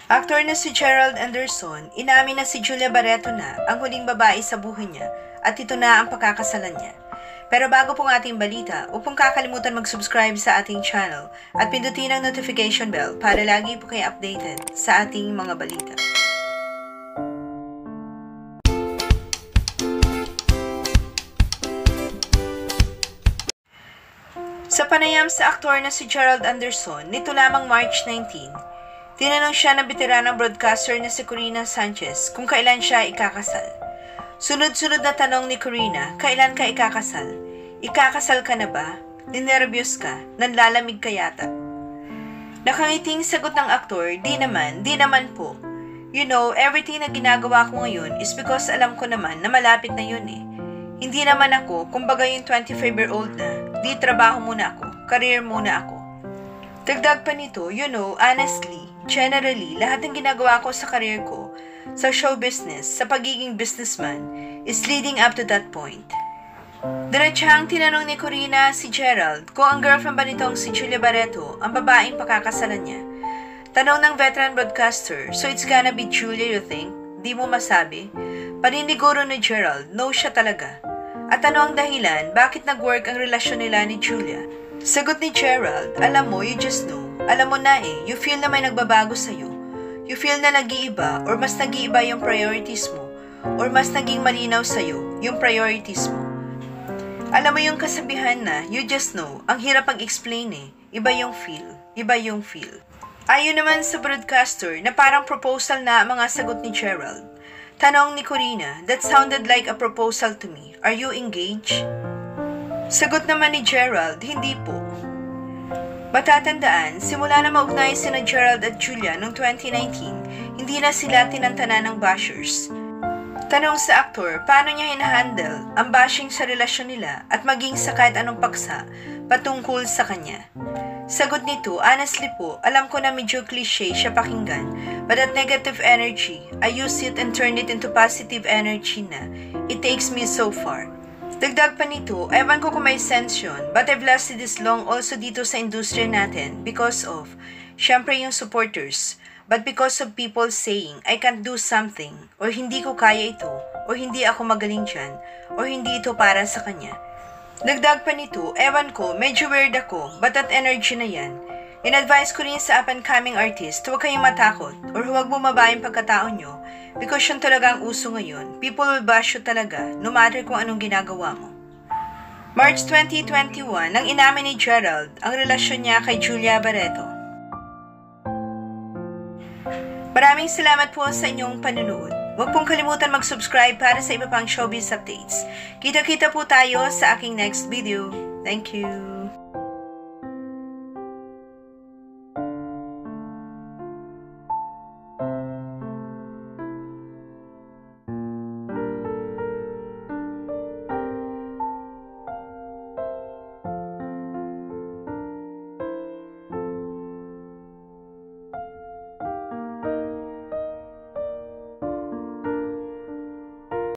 Aktor na si Gerald Anderson, inamin na si Julia Barreto na ang huling babae sa buhay niya at ito na ang pagkakasalan niya. Pero bago pong ating balita, huwag pong kakalimutan mag-subscribe sa ating channel at pindutin ang notification bell para lagi po kayo updated sa ating mga balita. Sa panayam sa aktor na si Gerald Anderson, nito lamang March 19, tinanong siya ng veteranang broadcaster na si Corina Sanchez kung kailan siya ikakasal. Sunod-sunod na tanong ni Corina, kailan ka ikakasal? Ikakasal ka na ba? Ninervyos ka? Nanlalamig ka yata? Nakangiting sagot ng aktor, di naman po. You know, everything na ginagawa ko ngayon is because alam ko naman na malapit na yun eh. Hindi naman ako, kumbaga yung 25-year-old na, di trabaho muna ako, career muna ako. Dagdag pa nito, you know, honestly, generally, lahat ng ginagawa ko sa career ko, sa show business, sa pagiging businessman, is leading up to that point. Diretsahang tinanong ni Corina si Gerald kung ang girlfriend ba nitong si Julia Barreto ang babaeng pakakasalan niya. Tanong ng veteran broadcaster, so it's gonna be Julia you think? Di mo masabi? Paniniguro ni Gerald, no siya talaga. At ano ang dahilan, bakit nag-work ang relasyon nila ni Julia? Sagot ni Gerald, alam mo, you just know. Alam mo na eh, you feel na may nagbabago sa'yo. You feel na nag-iiba or mas nag-iiba yung priorities mo or mas naging malinaw sa'yo yung priorities mo. Alam mo yung kasabihan na, you just know, ang hirap pag-explain eh. Iba yung feel. Iba yung feel. Ayon naman sa broadcaster na parang proposal na mga sagot ni Gerald. Tanong ni Corina, that sounded like a proposal to me. Are you engaged? Sagot naman ni Gerald, hindi po. Matatandaan, simula na maugnay sina Gerald at Julia noong 2019, hindi na sila tinantanan ng bashers. Tanong sa aktor, paano niya hinahandle ang bashing sa relasyon nila at maging sa kahit anong paksa patungkol sa kanya. Sagot nito, honestly po, alam ko na medyo cliche siya pakinggan, but that negative energy, I use it and turn it into positive energy na. It takes me so far. Dagdag pa nito, ewan ko kung may sense yun, but I've lasted this long also dito sa industriya natin because of, syempre yung supporters, but because of people saying, I can't do something, or hindi ko kaya ito, or hindi ako magaling dyan, or hindi ito para sa kanya. Dagdag pa nito, ewan ko, medyo weird ako, but that energy na yan. In-advise ko rin sa up-and-coming artist, huwag kayong matakot, or huwag bumaba yung pagkatao nyo, because yun talaga ang uso ngayon. People will bash you talaga, no matter kung anong ginagawa mo. March 2021, nang inamin ni Gerald ang relasyon niya kay Julia Barreto. Maraming salamat po sa inyong panunood. Huwag pong kalimutan mag-subscribe para sa iba pang showbiz updates. Kita-kita po tayo sa aking next video. Thank you!